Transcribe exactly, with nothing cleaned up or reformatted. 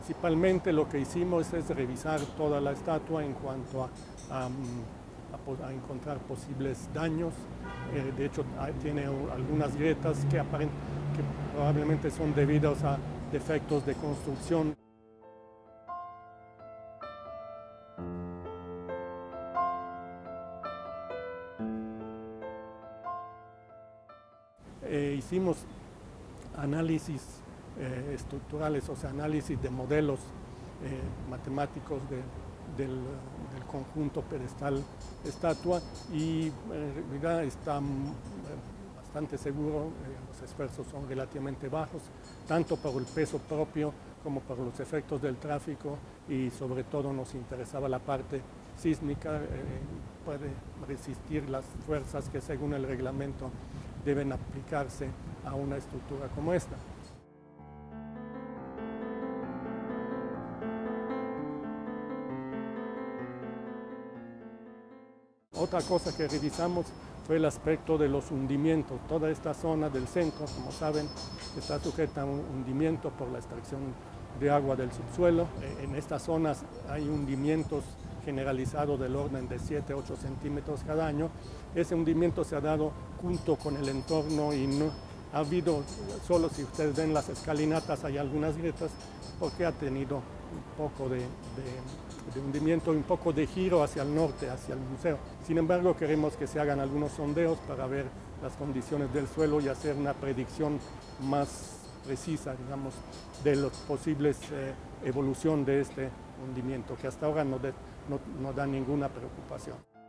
Principalmente lo que hicimos es revisar toda la estatua en cuanto a, a, a, a encontrar posibles daños. Eh, de hecho, hay, tiene algunas grietas que, aparent, que probablemente son debidas a defectos de construcción. Eh, hicimos análisis eh, estructurales, o sea, análisis de modelos eh, matemáticos de, del, del conjunto pedestal estatua y en realidad está bastante seguro, eh, los esfuerzos son relativamente bajos, tanto por el peso propio como por los efectos del tráfico, y sobre todo nos interesaba la parte sísmica, eh, puede resistir las fuerzas que según el reglamento deben aplicarse a una estructura como esta. Otra cosa que revisamos fue el aspecto de los hundimientos. Toda esta zona del centro, como saben, está sujeta a un hundimiento por la extracción de agua del subsuelo. En estas zonas hay hundimientos generalizados del orden de siete a ocho centímetros cada año. Ese hundimiento se ha dado junto con el entorno y no ha habido, solo si ustedes ven las escalinatas hay algunas grietas, porque ha tenido un poco de, de, de hundimiento, un poco de giro hacia el norte, hacia el museo. Sin embargo, queremos que se hagan algunos sondeos para ver las condiciones del suelo y hacer una predicción más precisa, digamos, de las posibles eh, evolución de este hundimiento, que hasta ahora no, de, no, no da ninguna preocupación.